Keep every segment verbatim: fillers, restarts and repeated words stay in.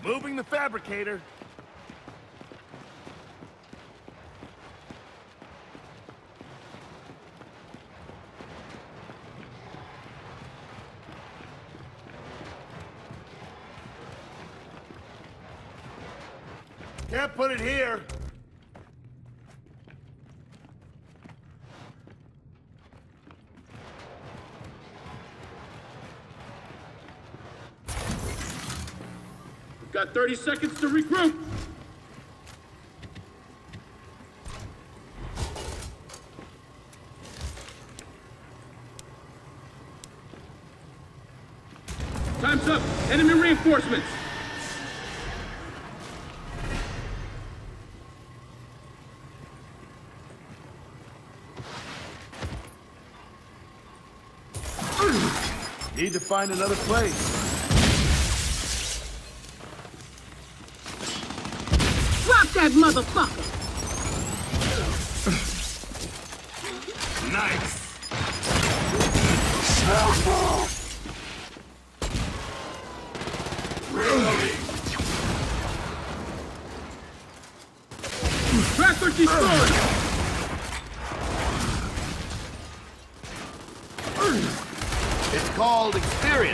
Moving the fabricator. Can't put it here. We've got thirty seconds to regroup. Time's up. Enemy reinforcements. Need to find another place. Drop that motherfucker! Nice. Tracker destroyed! It's called experience.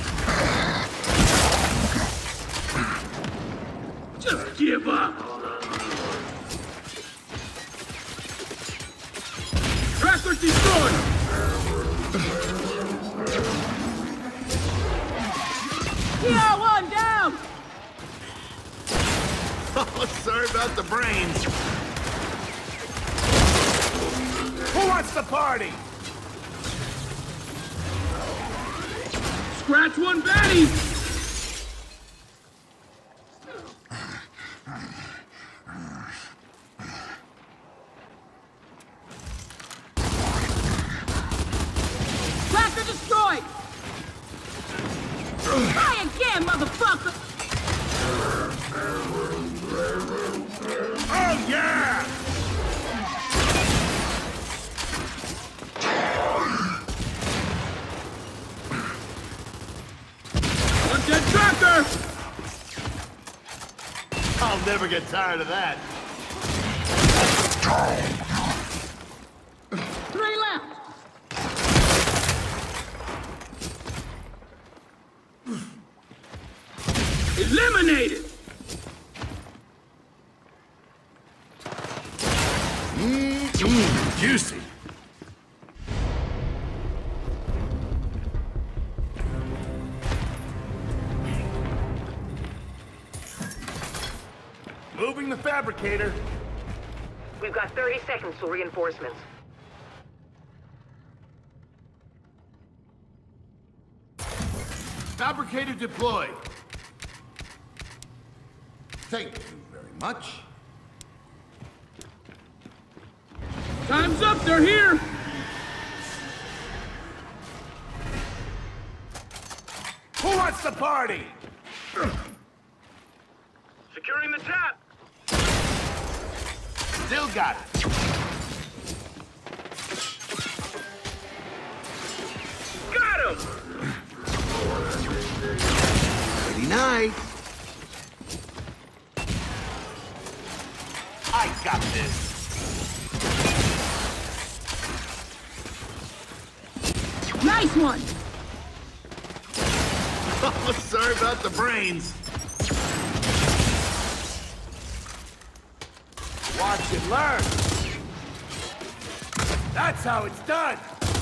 Just give up! Tracker destroyed! P R one down! Oh, sorry about the brains. Who wants the party? Scratch one baddie! Tracker destroyed! Try again, motherfucker! Oh, yeah! Dead tracker! I'll never get tired of that. Three left! Eliminated! Mmm, juicy. Moving the fabricator. We've got thirty seconds till reinforcements. Fabricator deployed. Thank you very much. Time's up, they're here! Who wants the party? Securing the tap! Still got it. Got him! Pretty nice. I got this. Nice one! Oh, sorry about the brains. Watch and learn. That's how it's done.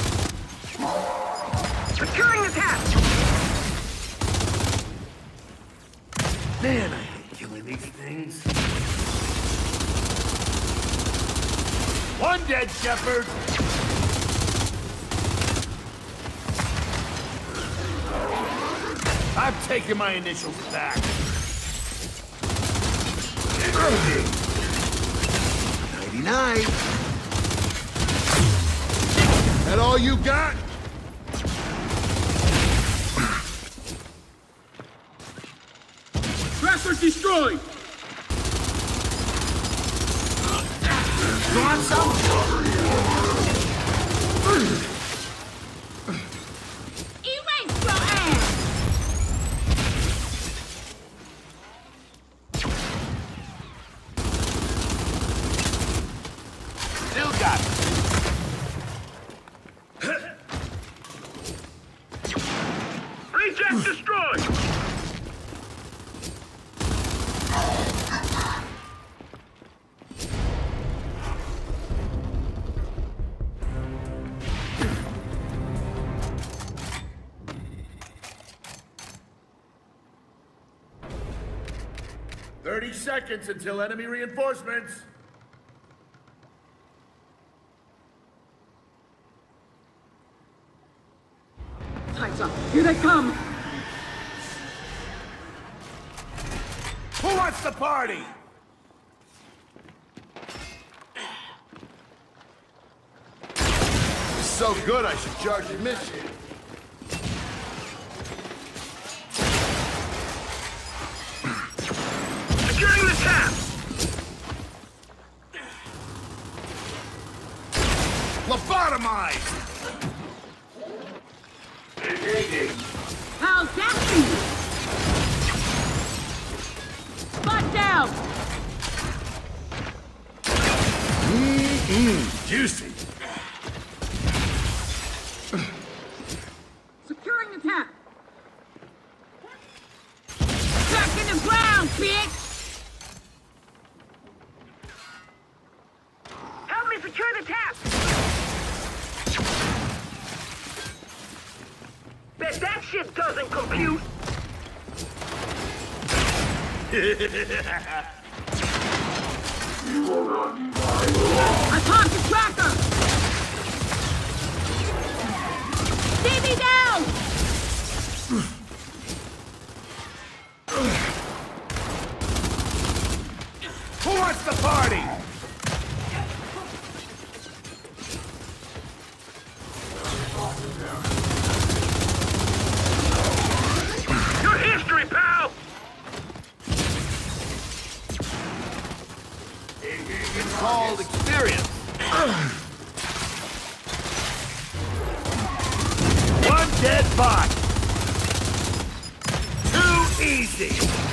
Securing the tap! Man, I hate killing these things. One dead, Shepherd. I'm taking my initials back. ninety-nine. That all you got? Tracker destroyed! You want some? Erase your ass! Mech destroyed! Thirty seconds until enemy reinforcements. Time's up. Here they come. Who wants the party? It's so good I should charge admission. Securing the tap! Lobotomized! How's that feel? Spot down! Mmm, juicy. Securing the tap. Back in the ground, bitch! Help me secure the tap! Bet that shit doesn't compute! I popped the tracker! See me down! Who wants the party? Your history, pal! It's called experience. One dead bot. Too easy.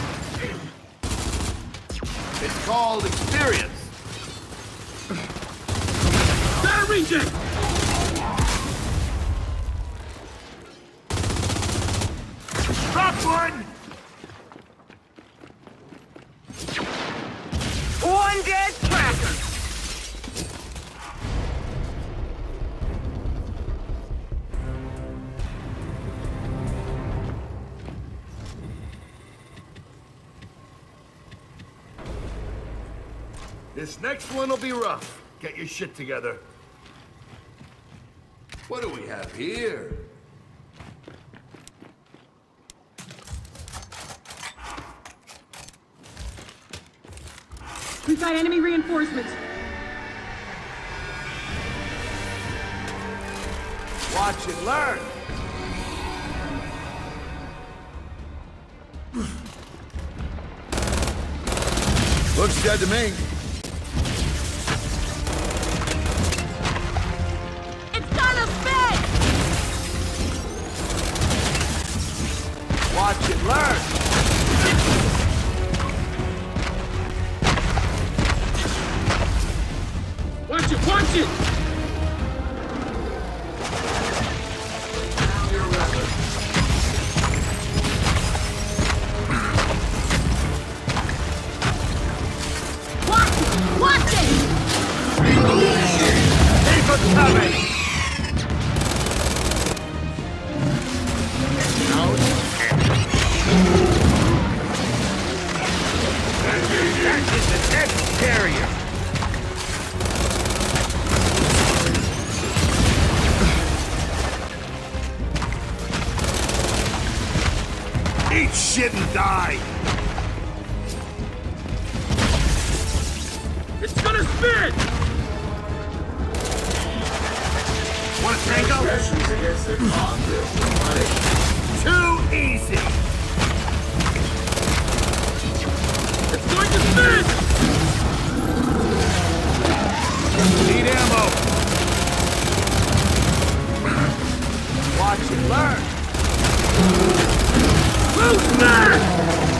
It's called experience. Got a reject! Drop one. One dead tracker! This next one will be rough. Get your shit together. What do we have here? We've got enemy reinforcements. Watch and learn. Looks dead to me. It's gonna spin! Watch and learn. Watch it, watch it! Watch it! Watch it! Keep it coming. That is the test carrier. Eat shit and die! It's gonna spin! Want a tango? Too easy! It's going to spin! Need ammo! Watch and learn! Who's next?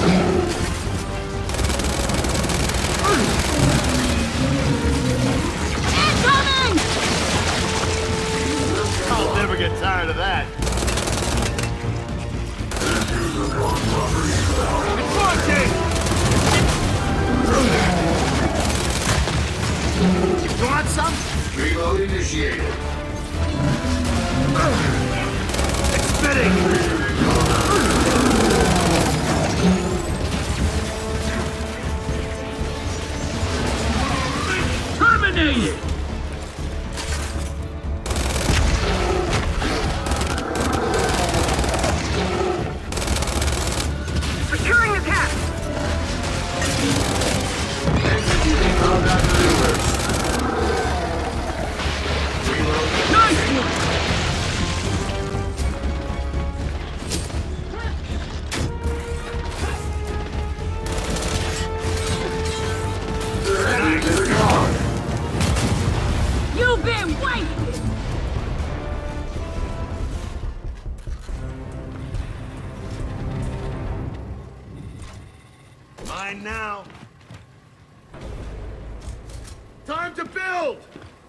Incoming! I'll never get tired of that. some? Reload initiated. It's spitting! Terminated! Securing the tap! Executing combat maneuvers. Nice one! Ready to the guard. You've been wasted! Mine now. Time to build!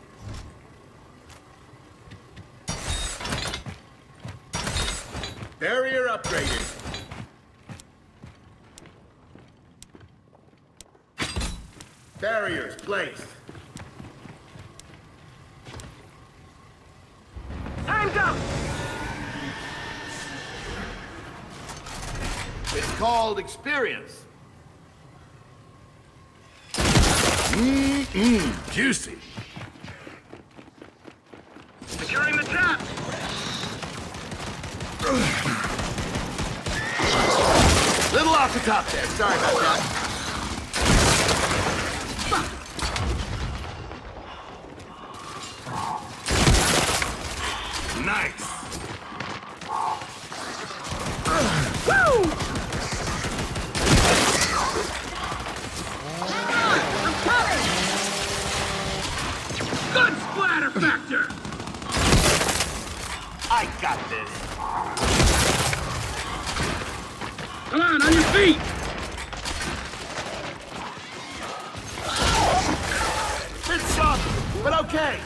Barrier upgraded. Barriers placed. Time's up! It's called experience. Mmm, juicy. Securing the tap! Little off the top there. Sorry about that. Nice. Woo! I'm coming! Good splatter factor! I got this. Come on, on your feet! Bit soft, but okay.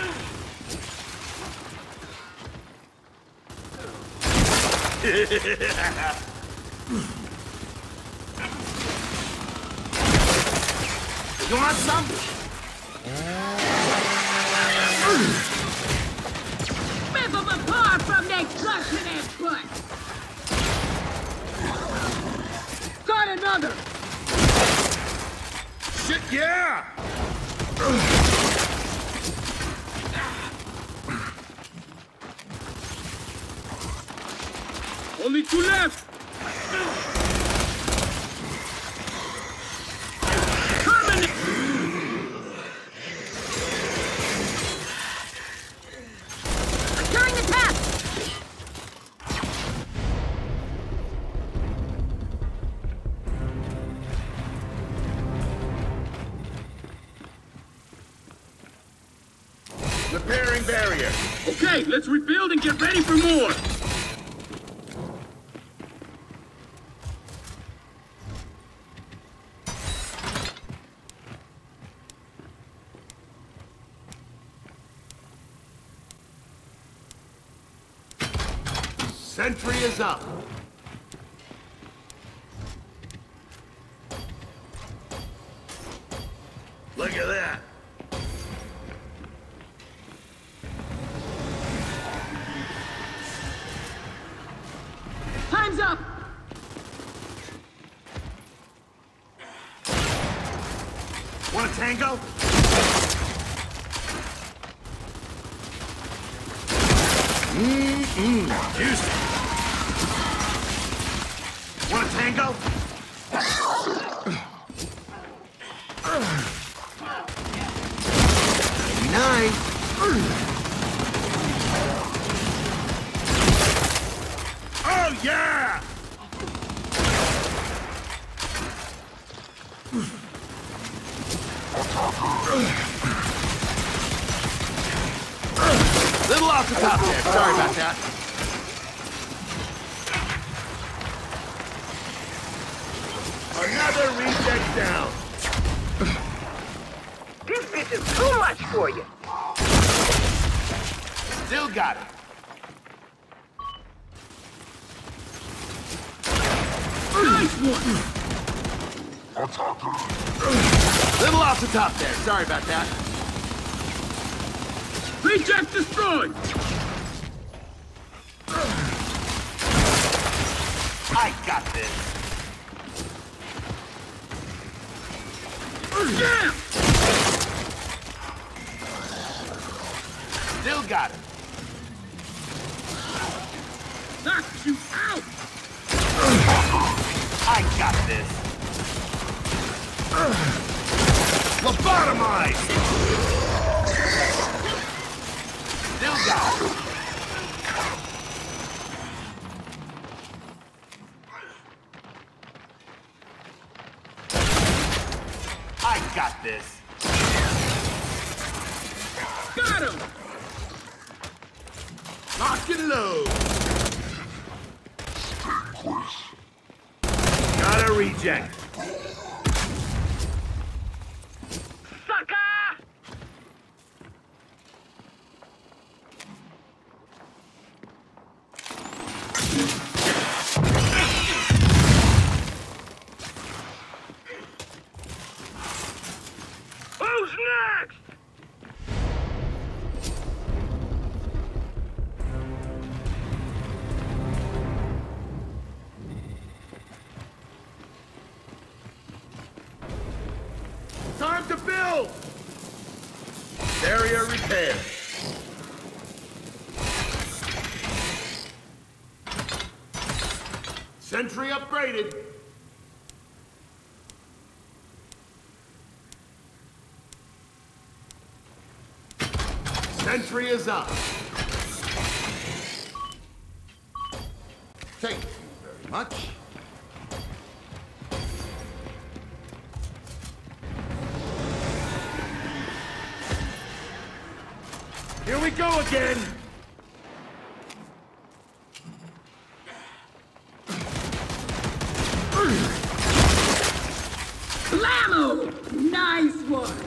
You want some? Rip them apart from their guts and their butts! Got another! Shit, yeah! Only two left! Terminate! Securing the tap! Repairing barrier. Okay, let's rebuild and get ready for more! Sentry is up. Look at that. Time's up! Want a tango? Mmm, juicy. Want a tango? Nine. Oh, yeah! Little off the top there. Sorry about that. Another reject down. This bitch is too much for you. Still got it. Nice one! Little off the top there. Sorry about that. Reject destroyed! I got this. Jam! Still got him. Knocked you out! I got this. Lobotomize! Still got him. I got this. Got him! Lock and load. Gotta reject. Sucker! Who's next? Time to build! Area repair. Sentry upgraded. Sentry is up. Thank you very much. Here we go again! Blammo! Nice one!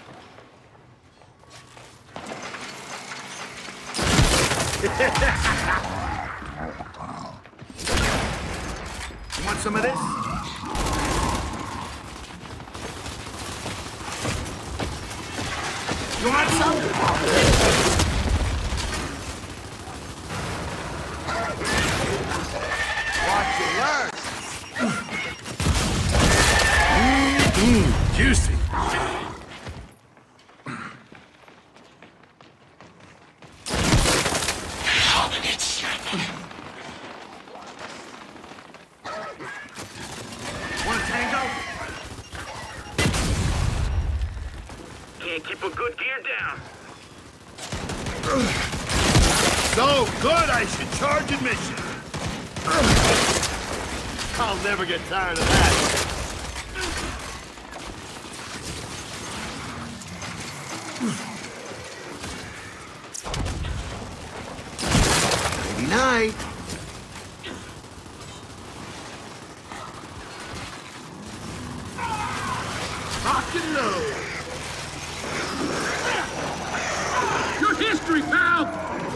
You want some of this? You want some? Watch and learn. Mmm, juicy. Want a tango? Can't keep a good gear down. So good, I should charge admission. I'll never get tired of that. Lady night. Rock and load. Your history, pal!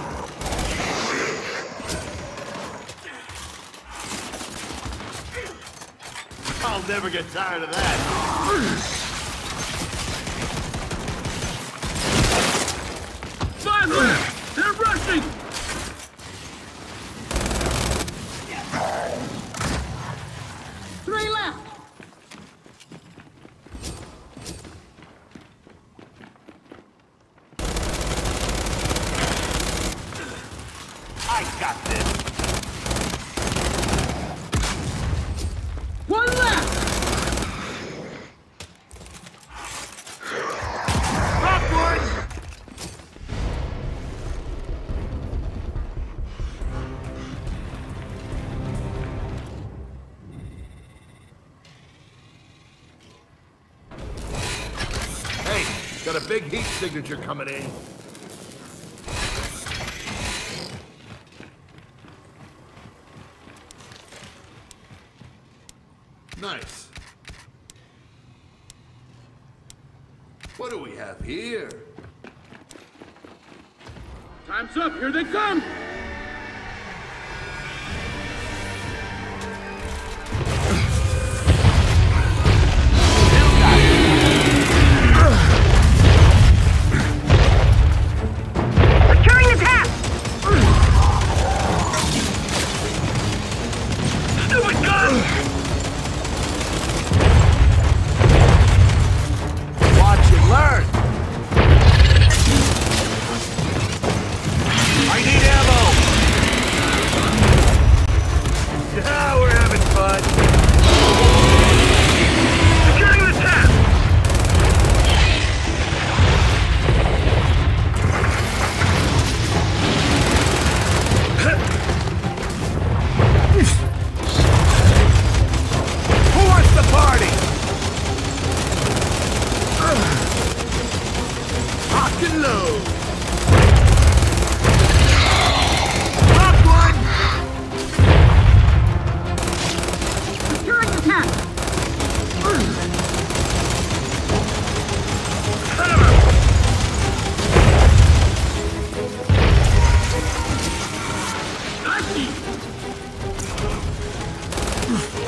I'll never get tired of that. Five left! They're rushing! Three left! I got this. One left! Rockwood! Hey, got a big heat signature coming in. Nice. What do we have here? Time's up, here they come!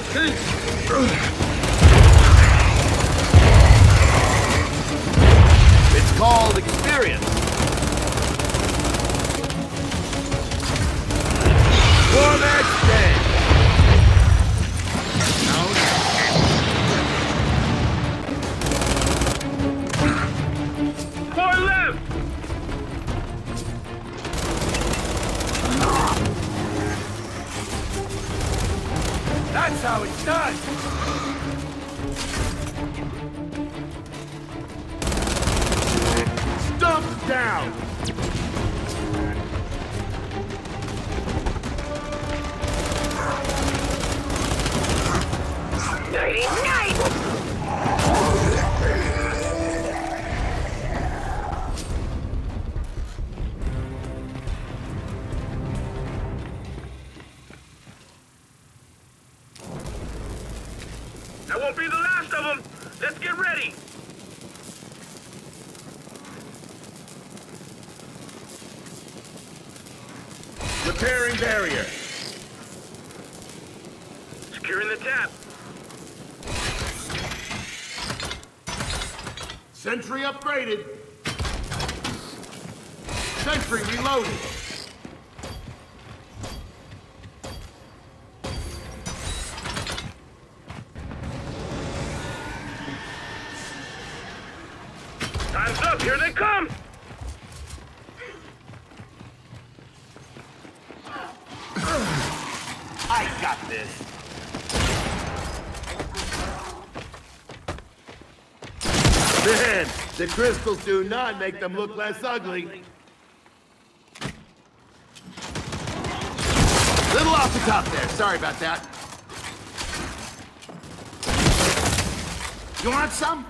Thanks. It's called experience. For next day. Far left. That's how it's done. Stump down. Nighty night! That won't be the last of them. Let's get ready. Repairing barrier. Securing the tap. Sentry upgraded. Sentry reloaded. Time's up. Here they come. I got this. Man, the crystals do not make them look less ugly. Little off the top there. Sorry about that. You want some?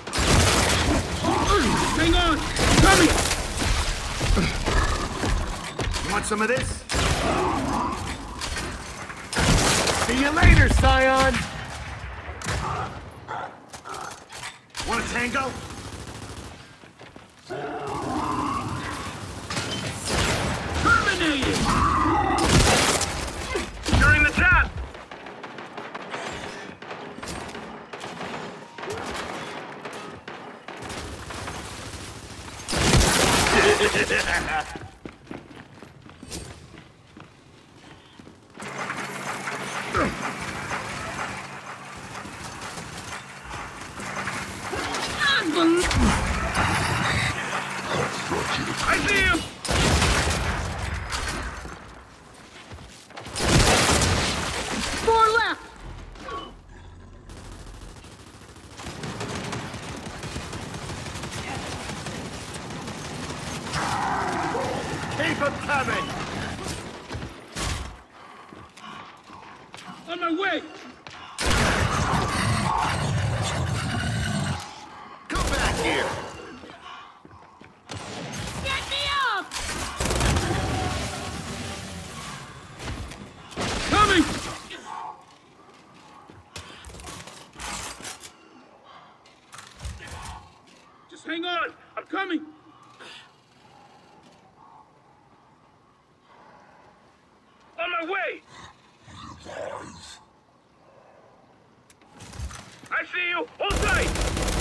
Hang on. Coming. You want some of this? See you later, Scion! Want a tango? Terminated. Securing the tap. I see him! Four left! Keep them coming! On my way! Come back here! Get me up! Coming! Just hang on! I'm coming! On my way! I see you! Hold tight!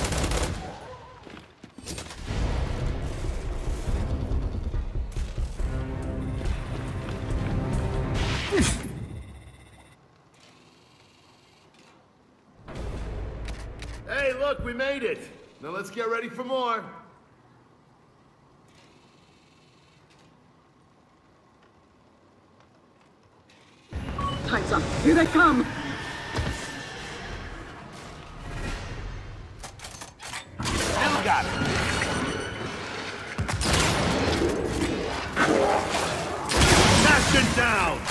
Hey, look, we made it! Now let's get ready for more. Time's up. Here they come. Still got it. Bastion down!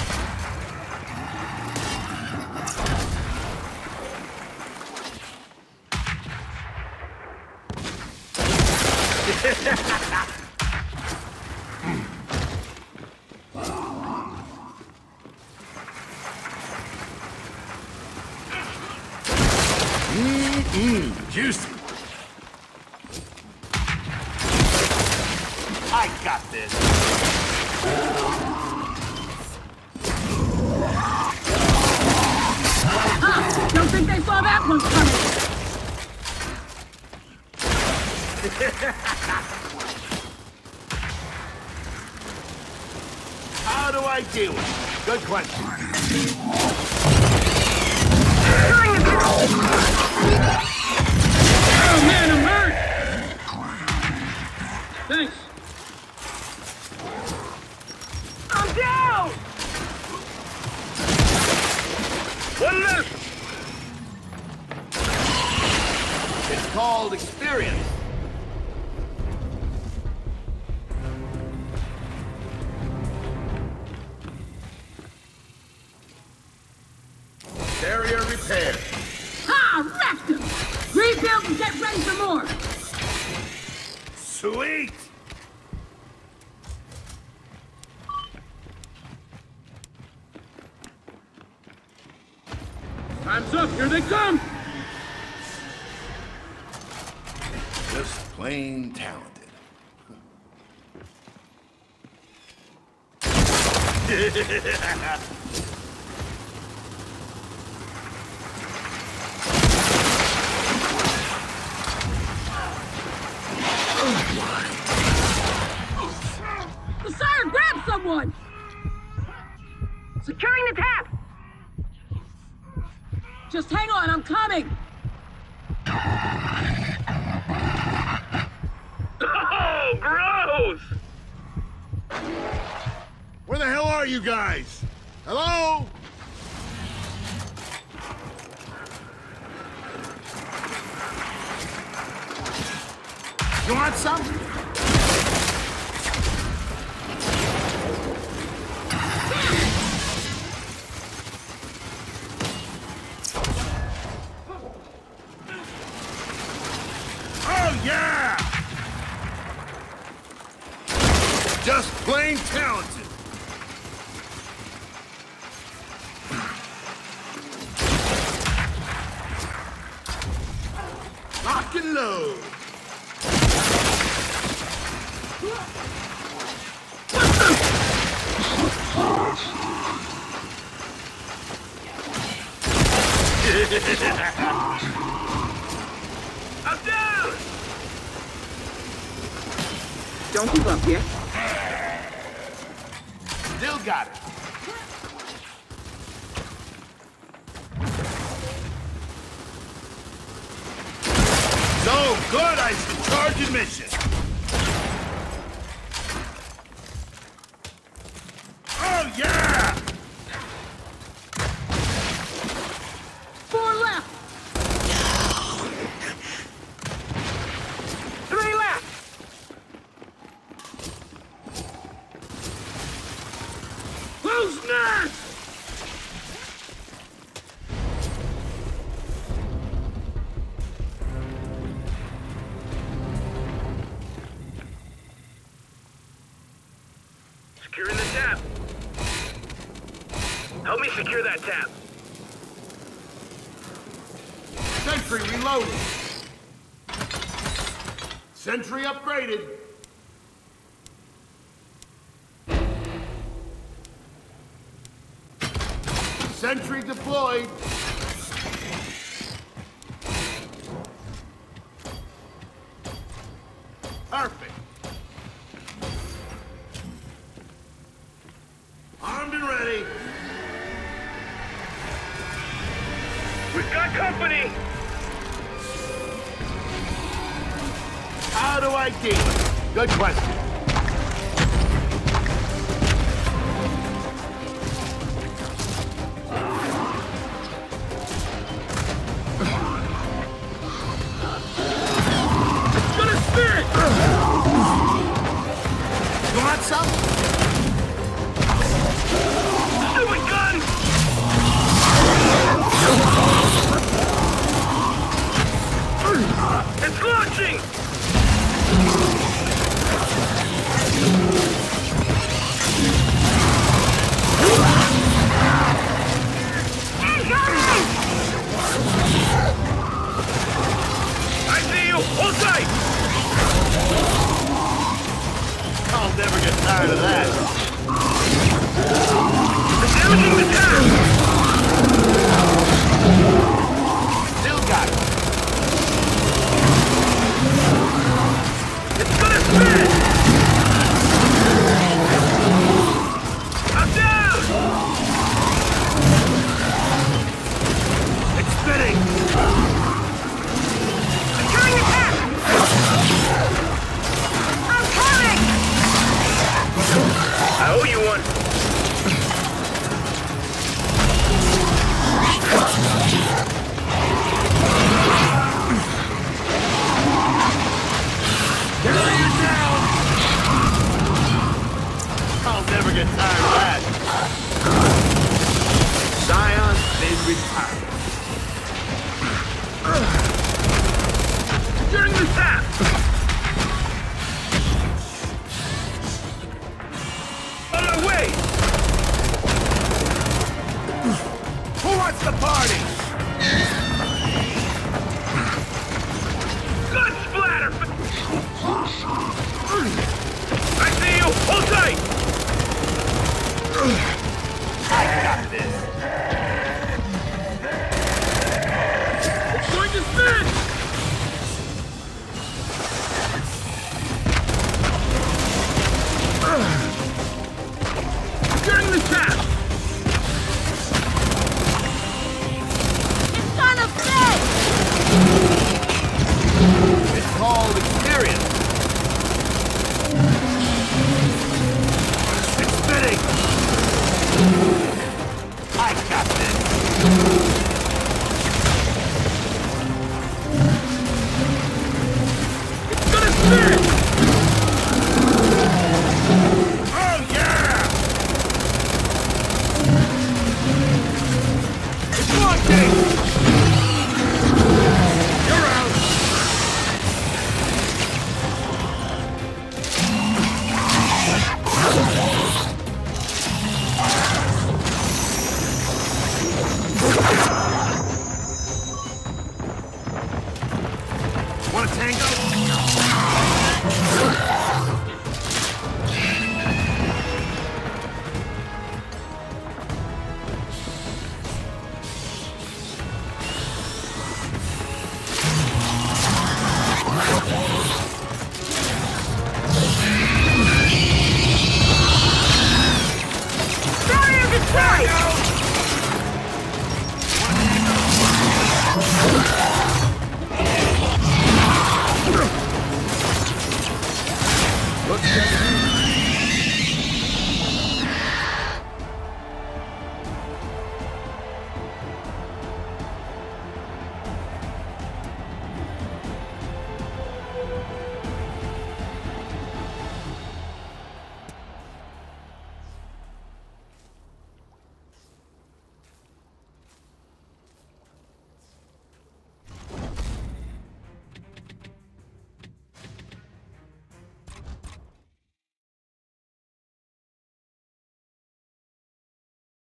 Mmm, juicy. I got this. Ha! one's coming! How do I deal with it? Good question. Oh man, I'm hurt! Thanks. I'm down! One left! It's called experience. Barrier repaired. Ha! Wrecked him! Rebuild and get ready for more! Sweet! Time's up, here they come! Just plain talented. The siren grab someone! Securing the tap! Just hang on, I'm coming! Oh, gross! Where the hell are you guys? Hello? You want some? Oh, yeah! Just plain talented. Lock and load. I'm down! Don't give up yet. Still got it. So good, I should charge admission. Oh, yeah! Four left! Three left! Who's next? Securing the tap. Help me secure that tap. Sentry reloaded. Sentry upgraded. Sentry deployed. Perfect. Armed and ready. We've got company! How do I deal with it? Good question. It's gonna spin! You want some? Stupid gun! It's launching! retire. Securing the tap! On our way! Who wants the party?